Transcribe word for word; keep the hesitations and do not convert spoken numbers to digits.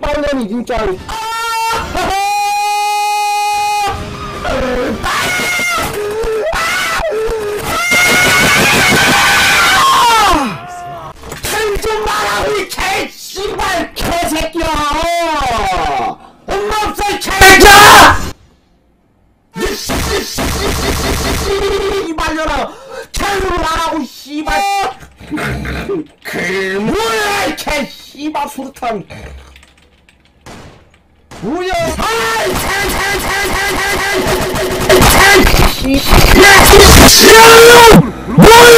씨발년이 진짜. 좀 말하고 이 개 씨발 개새끼야. 엄마 없어 이 개새끼야. 씨발년아 개로 말하고 씨발. 그 뭐야 이 개 씨발 수류탄. 뭐야? 아이 차연 차연 차연 차연 차연 차연 차연 차연 씨. 야 씨. 뭐야?